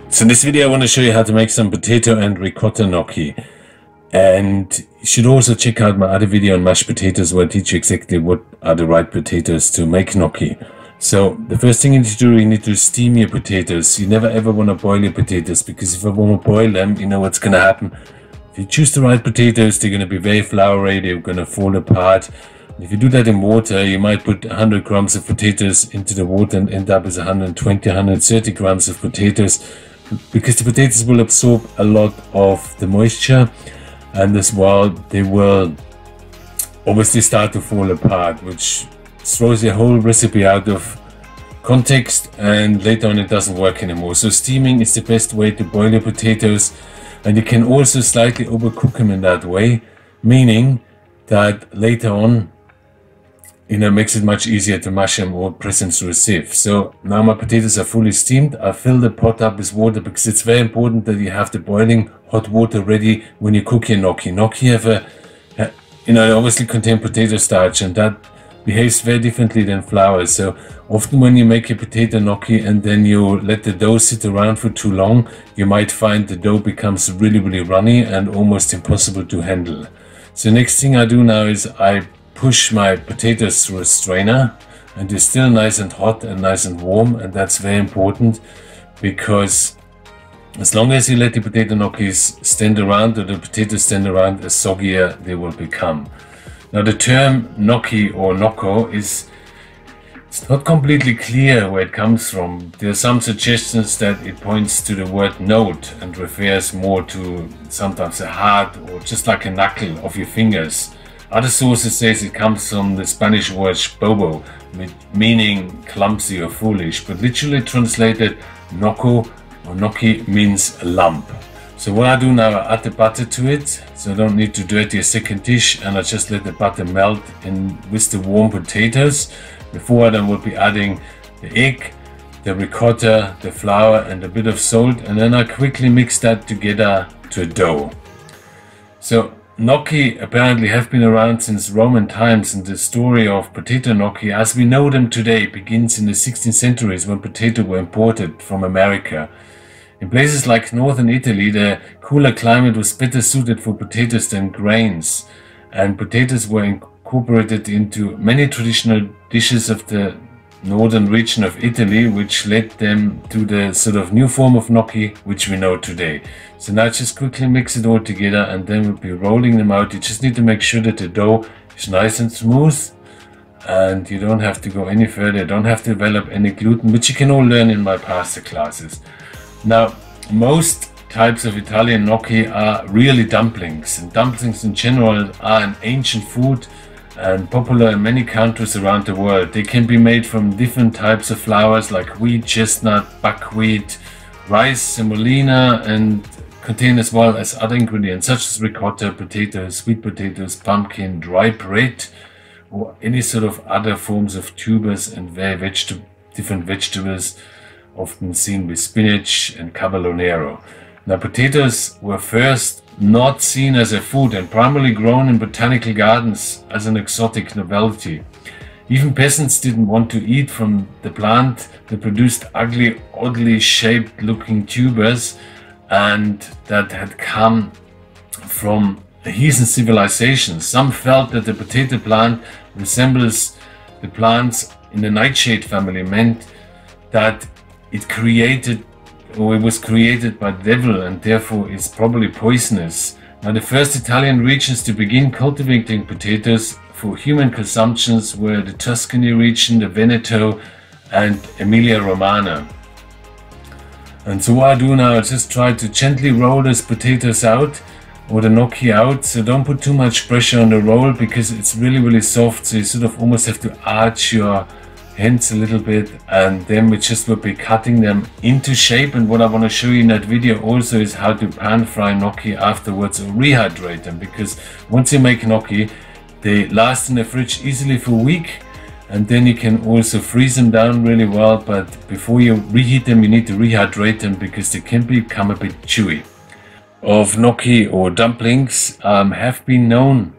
So in this video I want to show you how to make some potato and ricotta gnocchi, and you should also check out my other video on mashed potatoes where I teach you exactly what are the right potatoes to make gnocchi. So the first thing you need to do, you need to steam your potatoes. You never ever want to boil your potatoes, because if I want to boil them, you know what's going to happen. If you choose the right potatoes, they're going to be very floury, they're going to fall apart. If you do that in water, you might put 100 grams of potatoes into the water and end up with 120, 130 grams of potatoes, because the potatoes will absorb a lot of the moisture, and as well they will obviously start to fall apart, which throws your whole recipe out of context, and later on it doesn't work anymore. So steaming is the best way to boil your potatoes, and you can also slightly overcook them in that way, meaning that later on, you know, makes it much easier to mash them or press them through a sieve. So now my potatoes are fully steamed. I fill the pot up with water, because it's very important that you have the boiling hot water ready when you cook your gnocchi. Gnocchi have you know, they obviously contain potato starch, and that behaves very differently than flour. So often when you make a potato gnocchi and then you let the dough sit around for too long, you might find the dough becomes really runny and almost impossible to handle. So next thing I do now is I push my potatoes through a strainer, and they're still nice and hot and nice and warm, and that's very important, because as long as you let the potato gnocchis stand around, or the potatoes stand around, the soggier they will become. Now the term gnocchi or gnocco it's not completely clear where it comes from. There are some suggestions that it points to the word note and refers more to sometimes a heart or just like a knuckle of your fingers. Other sources say it comes from the Spanish word bobo, meaning clumsy or foolish, but literally translated gnocco or gnocchi means a lump. So what I do now, I add the butter to it, so I don't need to dirty a second dish, and I just let the butter melt in with the warm potatoes. Before I then will be adding the egg, the ricotta, the flour and a bit of salt, and then I quickly mix that together to a dough. So gnocchi apparently have been around since Roman times, and the story of potato gnocchi as we know them today begins in the 16th century, when potatoes were imported from America. In places like northern Italy, the cooler climate was better suited for potatoes than grains, and potatoes were incorporated into many traditional dishes of the northern region of Italy, which led them to the sort of new form of gnocchi which we know today. So now just quickly mix it all together, and then we'll be rolling them out. You just need to make sure that the dough is nice and smooth, and you don't have to go any further. You don't have to develop any gluten, which you can all learn in my pasta classes. Now most types of Italian gnocchi are really dumplings, and dumplings in general are an ancient food and popular in many countries around the world. They can be made from different types of flours like wheat, chestnut, buckwheat, rice, semolina, and contain as well as other ingredients such as ricotta, potatoes, sweet potatoes, pumpkin, dry bread, or any sort of other forms of tubers and very different vegetables, often seen with spinach and cavallonero. Now potatoes were first not seen as a food and primarily grown in botanical gardens as an exotic novelty. Even peasants didn't want to eat from the plant that produced ugly, oddly shaped looking tubers, and that had come from heathen civilizations. Some felt that the potato plant resembles the plants in the nightshade family, meant that it was created by the devil, and therefore is probably poisonous. Now the first Italian regions to begin cultivating potatoes for human consumptions were the Tuscany region, the Veneto and Emilia Romagna. And so what I do now is just try to gently roll those potatoes out, or the gnocchi out. So don't put too much pressure on the roll, because it's really soft, so you sort of almost have to arch your hands a little bit, and then we just will be cutting them into shape. And what I want to show you in that video also is how to pan fry gnocchi afterwards, or rehydrate them, because once you make gnocchi they last in the fridge easily for a week, and then you can also freeze them down really well, but before you reheat them you need to rehydrate them, because they can become a bit chewy. Of gnocchi or dumplings have been known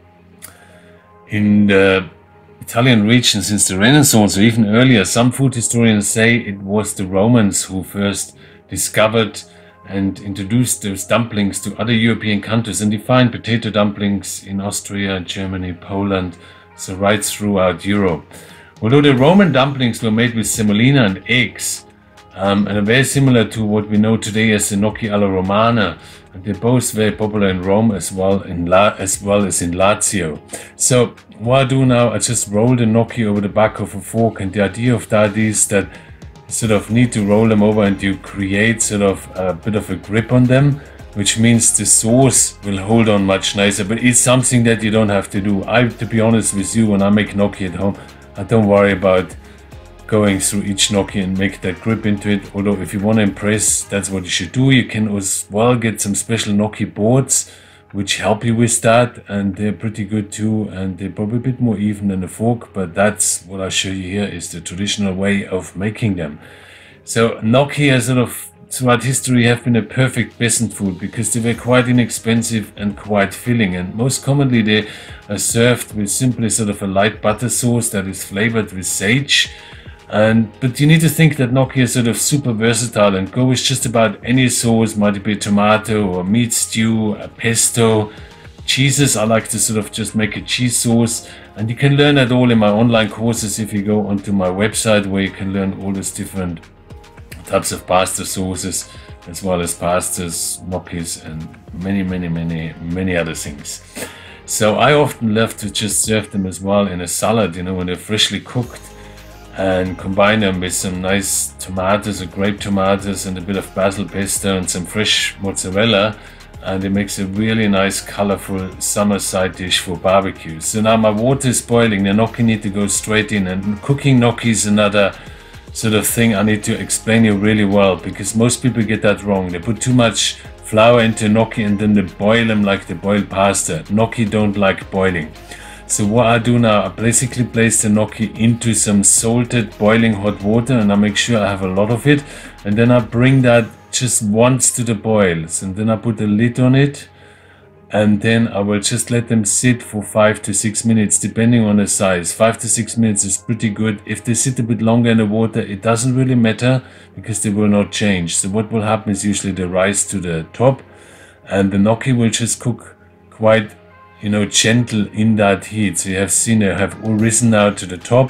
in the Italian region since the Renaissance, or even earlier. Some food historians say it was the Romans who first discovered and introduced those dumplings to other European countries, and you find potato dumplings in Austria, Germany, Poland, so right throughout Europe. Although the Roman dumplings were made with semolina and eggs, and are very similar to what we know today as the gnocchi alla romana, and they're both very popular in Rome as well as in Lazio. So what I do now, I just roll the gnocchi over the back of a fork, and the idea of that is that sort of need to roll them over and you create sort of a bit of a grip on them, which means the sauce will hold on much nicer. But it's something that you don't have to do. To be honest with you, when I make gnocchi at home, I don't worry about going through each gnocchi and make that grip into it. Although if you want to impress, that's what you should do. You can as well get some special gnocchi boards which help you with that, and they're pretty good too, and they're probably a bit more even than a fork, but that's what I show you here is the traditional way of making them. So gnocchi has sort of throughout history have been a perfect peasant food because they were quite inexpensive and quite filling, and most commonly they are served with simply sort of a light butter sauce that is flavored with sage. But you need to think that gnocchi is sort of super versatile and go with just about any sauce, might it be tomato or meat stew, a pesto, cheeses. I like to sort of just make a cheese sauce, and you can learn that all in my online courses if you go onto my website, where you can learn all these different types of pasta sauces, as well as pastas, gnocchis, and many other things. So I often love to just serve them as well in a salad, you know, when they're freshly cooked, and combine them with some nice tomatoes or grape tomatoes and a bit of basil pesto and some fresh mozzarella, and it makes a really nice colorful summer side dish for barbecue. So now my water is boiling, the gnocchi need to go straight in, and cooking gnocchi is another sort of thing I need to explain you really well, because most people get that wrong. They put too much flour into gnocchi and then they boil them like they boil pasta. Gnocchi don't like boiling. So what I do now, I basically place the gnocchi into some salted boiling hot water, and I make sure I have a lot of it, and then I bring that just once to the boils, and then I put a lid on it, and then I will just let them sit for 5 to 6 minutes depending on the size. 5 to 6 minutes is pretty good. If they sit a bit longer in the water, it doesn't really matter because they will not change. So what will happen is usually they rise to the top, and the gnocchi will just cook quite, you know, gentle in that heat. So you have seen they have all risen now to the top.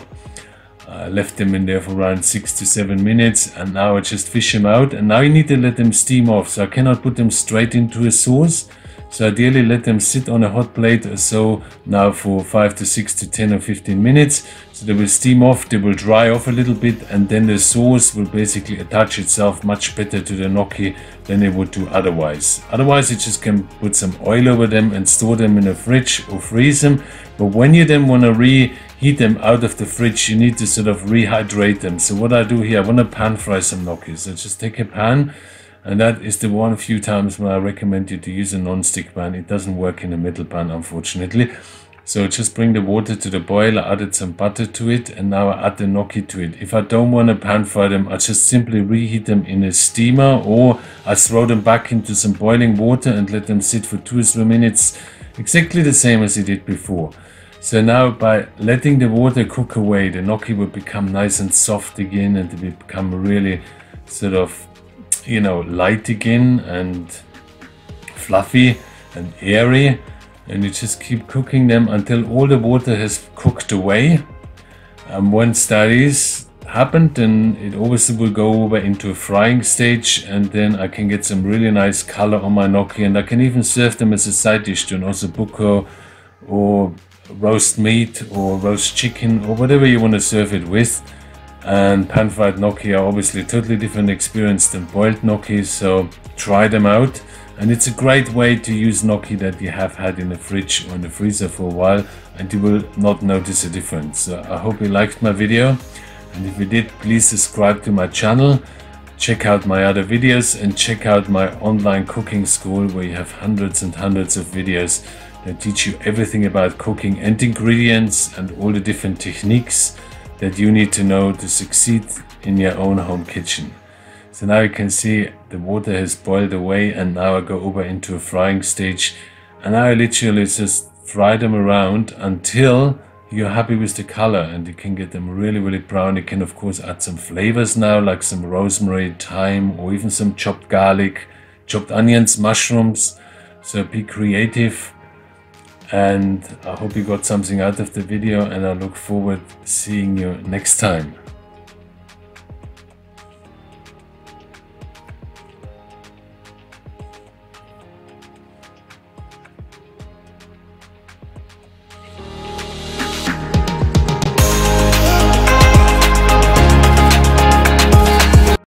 I left them in there for around 6 to 7 minutes, and now I just fish them out, and now you need to let them steam off. So I cannot put them straight into a sauce. So ideally let them sit on a hot plate or so now for 5 to 6 to 10 or 15 minutes. So they will steam off, they will dry off a little bit, and then the sauce will basically attach itself much better to the gnocchi than it would do otherwise. Otherwise you just can put some oil over them and store them in a fridge or freeze them. But when you then want to reheat them out of the fridge, you need to sort of rehydrate them. So what I do here, I want to pan fry some gnocchi. So just take a pan. And that is the one few times when I recommend you to use a non-stick pan. It doesn't work in a metal pan, unfortunately. So just bring the water to the boil. I added some butter to it, and now I add the gnocchi to it. If I don't want to pan fry them, I just simply reheat them in a steamer, or I throw them back into some boiling water and let them sit for 2 or 3 minutes, exactly the same as I did before. So now by letting the water cook away, the gnocchi will become nice and soft again, and they will become really sort of, you know, light again and fluffy and airy, and you just keep cooking them until all the water has cooked away. And once that is happened, then it obviously will go over into a frying stage, and then I can get some really nice color on my gnocchi, and I can even serve them as a side dish to an ossobuco or roast meat or roast chicken or whatever you want to serve it with. And pan-fried gnocchi are obviously a totally different experience than boiled gnocchi, so try them out. And it's a great way to use gnocchi that you have had in the fridge or in the freezer for a while, and you will not notice a difference. So I hope you liked my video, and if you did, please subscribe to my channel, check out my other videos, and check out my online cooking school, where you have hundreds and hundreds of videos that teach you everything about cooking and ingredients and all the different techniques that you need to know to succeed in your own home kitchen. So now you can see the water has boiled away, and now I go over into a frying stage, and I literally just fry them around until you're happy with the color, and you can get them really, really brown. You can of course add some flavors now, like some rosemary, thyme, or even some chopped garlic, chopped onions, mushrooms. So be creative, and I hope you got something out of the video, and I look forward to seeing you next time.